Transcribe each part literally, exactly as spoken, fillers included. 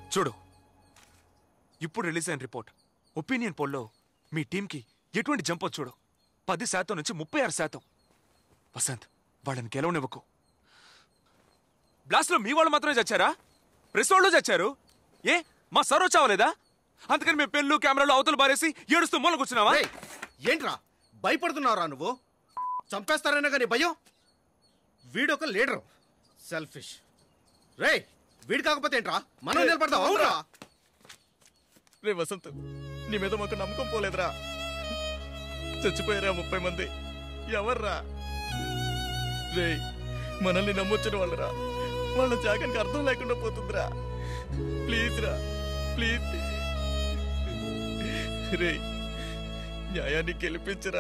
చూడు, ఇప్పుడు రిలీజ్ అయిన రిపోర్ట్ ఒపీనియన్ పోల్లో మీ టీంకి ఎటువంటి జంప్ చూడు. పది శాతం నుంచి ముప్పై ఆరు శాతం. వసంత్, వాళ్ళని గెలవనివ్వకు. బ్లాస్ట్లో మీ వాళ్ళు మాత్రమే చచ్చారా? ప్రెస్ వాళ్ళు చచ్చారు. ఏ మా సర్వ చావలేదా? అందుకని మేము పెళ్ళు కెమెరాలు అవతలు బారేసి ఏడుస్తూ మూల కూర్చున్నావా? ఏంట్రా భయపడుతున్నావురా నువ్వు? చంపేస్తారనే కానీ భయం? వీడొక లీడరు, సెల్ఫిష్. రే వీడు కాకపోతే ఏంట్రా మనం నిలబడతాం? అవునరా రే వసంత్, నీ మీద మాకు నమ్మకం పోలేదురా. చచ్చిపోయారా ముప్పై మంది. ఎవర్రా? రే మనల్ని నమ్మొచ్చిన వాళ్ళరా. వాళ్ళ జాగానికి అర్థం లేకుండా పోతుందిరా. ప్లీజ్ రా, ప్లీజ్. రే న్యాయాన్ని గెలిపించరా.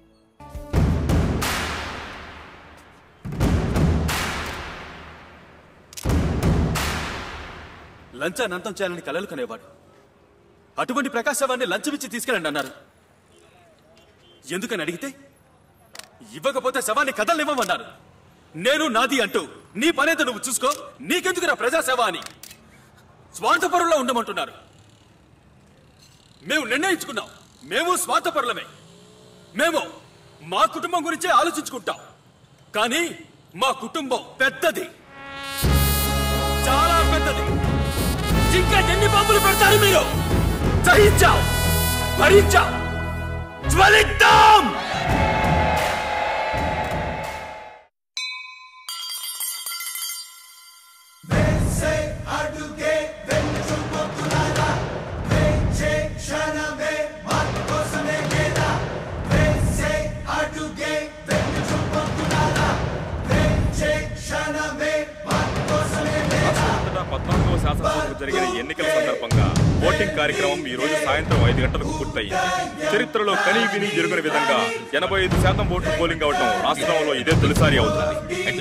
లంచాన్ని అంతం చేయాలని కలలు కనేవాడు. అటువంటి ప్రకాశ్ శవాన్ని లంచం ఇచ్చి తీసుకెళ్ళండి అన్నారు. ఎందుకని అడిగితే ఇవ్వకపోతే శవాన్ని కదలనివ్వమన్నారు. నేను నాది అంటూ నీ పనేదో నువ్వు చూసుకో, నీకెందుకురా ప్రజాసేవ అని స్వార్థపరుల్లో ఉండమంటున్నారు. మేము నిర్ణయించుకున్నాం, మేము స్వార్థపరులమే. మేము మా కుటుంబం గురించే ఆలోచించుకుంటాం. కానీ మా కుటుంబం పెద్దది, చాలా పెద్దది. ఇంకా ఎన్ని బాంబులు పెడతారు మీరు? సహించాం, భరించాం, జ్వలిద్దాం. పద్నాలుగవ శాసనసభకు జరిగిన ఎన్నికల సందర్భంగా ఓటింగ్ కార్యక్రమం ఈ రోజు సాయంత్రం ఐదు గంటలకు పూర్తయింది. చరిత్రలో కనీ విని జరుగుని విధంగా ఎనభై ఐదు శాతం ఓట్లు పోలింగ్ అవడం రాష్ట్రంలో ఇదే తొలిసారి అవుతుంది.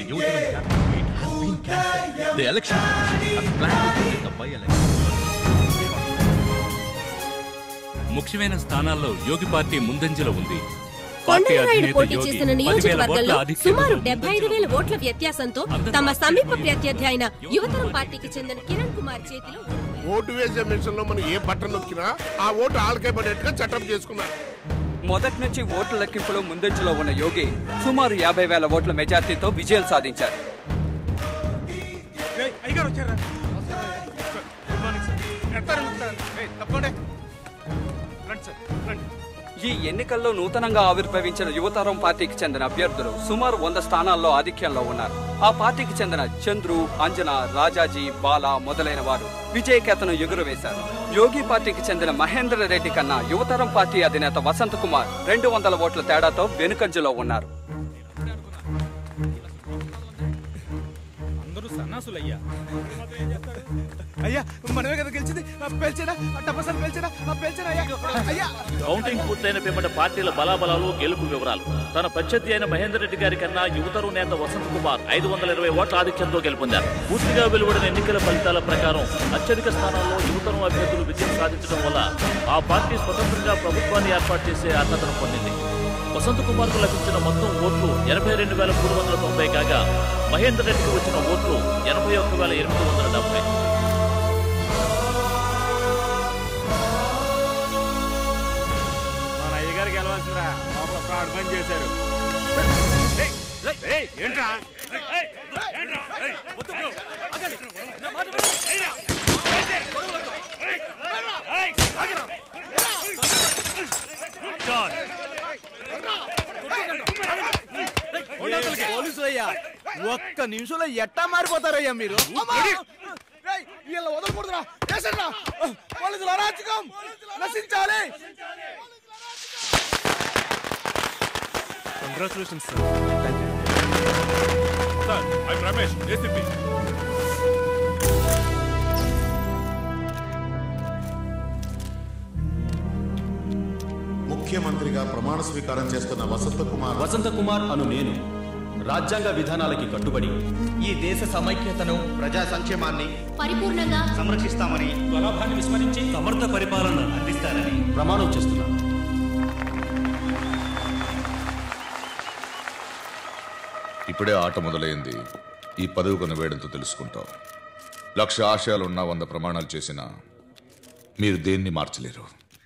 ముఖ్యమైన స్థానాల్లో యోగి పార్టీ ముందంజలో ఉంది. కొండలరాయుడు పోటీ చేసిన నియోజకవర్గంలో సుమారు డెబ్బై ఐదు వేల ఓట్ల వ్యత్యాసంతో తమ సమీప ప్రత్యర్థి అయిన యువతరం పార్టీకి చెందిన కిరణ్ కుమార్ చేతిలో ఓటు వేసే మిషన్ లో మనం ఏ బటన్ నొక్కినా ఆ ఓటు ఆలకే పడేట్టుగా చట్టం చేసుకున్నారు. మొదటి నుంచి ఓట్ల లెక్కింపులో ముందంజలో ఉన్న యోగి సుమారు యాభై వేల ఓట్ల మెజార్టీతో విజయం సాధించారు. ఈ ఎన్నికల్లో నూతనంగా ఆవిర్భవించిన యువతరం పార్టీకి చెందిన అభ్యర్థులు సుమారు వంద స్థానాల్లో ఆధిక్యంలో ఉన్నారు. ఆ పార్టీకి చెందిన చంద్రు, అంజన, రాజాజీ, బాల మొదలైన వారు విజయకేతను ఎగురవేశారు. యోగి పార్టీకి చెందిన మహేందర్ రెడ్డి కన్నా యువతరం పార్టీ అధినేత వసంత్ కుమార్ రెండు వందల ఓట్ల తేడాతో వెనుకంజలో ఉన్నారు. కౌంటింగ్ పూర్తయిన పిమ్మట పార్టీల బలాబలాలు, గెలుపు వివరాలు. తన ప్రత్యర్థి అయిన మహేందర్ రెడ్డి గారి కన్నా యువతరం నేత వసంత్ కుమార్ ఐదు వందల ఇరవై ఓట్ల ఆధిక్యంతో గెలుపొందారు. పూర్తిగా వెలువడిన ఎన్నికల ఫలితాల ప్రకారం అత్యధిక స్థానాల్లో యువతరం అభ్యర్థులు విజయం సాధించడం వల్ల ఆ పార్టీ స్వతంత్రంగా ప్రభుత్వాన్ని ఏర్పాటు చేసే అర్హతను పొందింది. వసంత్ కుమార్ కు లభించిన మొత్తం ఓట్లు ఎనభై రెండు వేల మూడు వందల తొంభై కాగా మహేందర్ రెడ్డికి వచ్చిన ఓట్లు ఎనభై ఒక్క వేల ఎనిమిది వందల డెబ్బై. మన అయ్యగారు గెలవాల్సిందిరా, ఫ్రాడ్ పని చేశారు. ఏంట్రా పోలీసులయ్యా, ఒక్క నిమిషంలో ఎట్టా మారిపోతారయ్యా మీరు? వదలకూడదురా, పోలీసులు అరాచకం నశించాలి. Congratulations sir. Sir, I'm Ramesh, ACP. ముఖ్యమంత్రిగా ప్రమాణ స్వీకారం చేస్తున్న వసంత కుమార్ వసంత కుమార్ అను నేను రాజ్యాంగ విధానాలకి కట్టుబడి ఈ దేశ సమైక్యతను, ప్రజా సంక్షేమాన్ని పరిపూర్ణంగా సంరక్షిస్తామని, స్వలాభాన్ని విస్మరించి సమర్థ పరిపాలన అందిస్తారని ప్రమాణం చేస్తున్నాను. ఇప్పుడే ఆట మొదలైంది. ఈ పదవి కొన వేయడంతో తెలుసుకుంటాం. లక్ష ఆశయాలున్నా వంద ప్రమాణాలు చేసినా మీరు దేన్ని మార్చలేరు.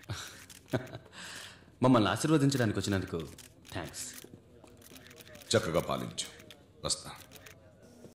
మమ్మల్ని ఆశీర్వదించడానికి వచ్చినందుకు థ్యాంక్స్. చక్కగా పాలించు. వస్తా.